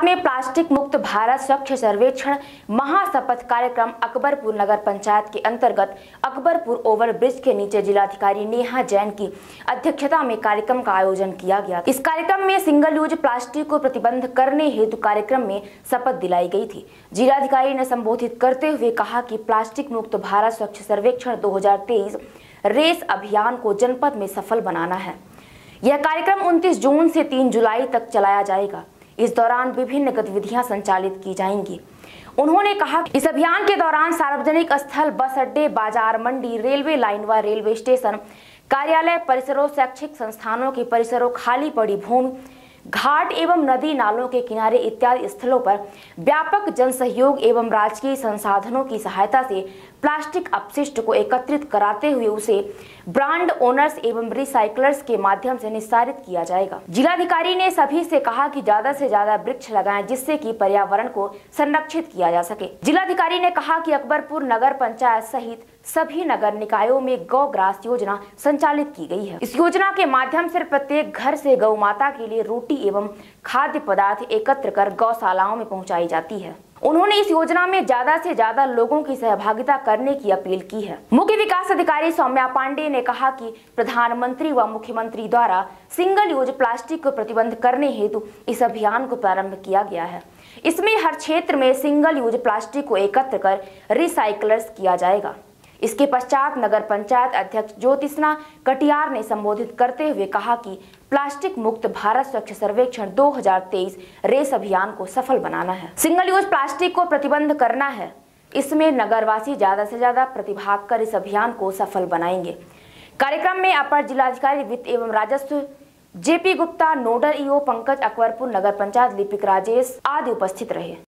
में प्लास्टिक मुक्त भारत स्वच्छ सर्वेक्षण महाशपथ कार्यक्रम अकबरपुर नगर पंचायत के अंतर्गत अकबरपुर ओवरब्रिज के नीचे जिलाधिकारी नेहा जैन की अध्यक्षता में कार्यक्रम का आयोजन किया गया। इस कार्यक्रम में सिंगल यूज प्लास्टिक को प्रतिबंध करने हेतु कार्यक्रम में शपथ दिलाई गई थी। जिलाधिकारी ने संबोधित करते हुए कहा कि प्लास्टिक मुक्त भारत स्वच्छ सर्वेक्षण 2023 रेस अभियान को जनपद में सफल बनाना है। यह कार्यक्रम 29 जून से 3 जुलाई तक चलाया जाएगा। इस दौरान विभिन्न गतिविधियां संचालित की जाएंगी। उन्होंने कहा कि इस अभियान के दौरान सार्वजनिक स्थल, बस अड्डे, बाजार, मंडी, रेलवे लाइन व रेलवे स्टेशन, कार्यालय परिसरों, शैक्षिक संस्थानों के परिसरों, खाली पड़ी भूमि, घाट एवं नदी नालों के किनारे इत्यादि स्थलों पर व्यापक जन सहयोग एवं राजकीय संसाधनों की सहायता से प्लास्टिक अपशिष्ट को एकत्रित कराते हुए उसे ब्रांड ओनर्स एवं रिसाइकलर्स के माध्यम से निस्तारित किया जाएगा। जिलाधिकारी ने सभी से कहा कि ज्यादा से ज्यादा वृक्ष लगाएं जिससे कि पर्यावरण को संरक्षित किया जा सके। जिलाधिकारी ने कहा कि अकबरपुर नगर पंचायत सहित सभी नगर निकायों में गौ ग्रास योजना संचालित की गई है। इस योजना के माध्यम से प्रत्येक घर से गौ माता के लिए रोटी एवं खाद्य पदार्थ एकत्र कर गौशालाओं में पहुंचाई जाती है। उन्होंने इस योजना में ज्यादा से ज्यादा लोगों की सहभागिता करने की अपील की है। मुख्य विकास अधिकारी सौम्या पांडे ने कहा कि प्रधानमंत्री व मुख्यमंत्री द्वारा सिंगल यूज प्लास्टिक को प्रतिबंध करने हेतु इस अभियान को प्रारंभ किया गया है। इसमें हर क्षेत्र में सिंगल यूज प्लास्टिक को एकत्र कर रिसाइकलर्स किया जाएगा। इसके पश्चात नगर पंचायत अध्यक्ष ज्योतिष्ना कटियार ने संबोधित करते हुए कहा कि प्लास्टिक मुक्त भारत स्वच्छ सर्वेक्षण 2023 रेस अभियान को सफल बनाना है। सिंगल यूज प्लास्टिक को प्रतिबंध करना है। इसमें नगरवासी ज्यादा से ज्यादा प्रतिभाग कर इस अभियान को सफल बनाएंगे। कार्यक्रम में अपर जिलाधिकारी वित्त एवं राजस्व जेपी गुप्ता, नोडल ईओ पंकज, अकबरपुर नगर पंचायत लिपिक राजेश आदि उपस्थित रहे।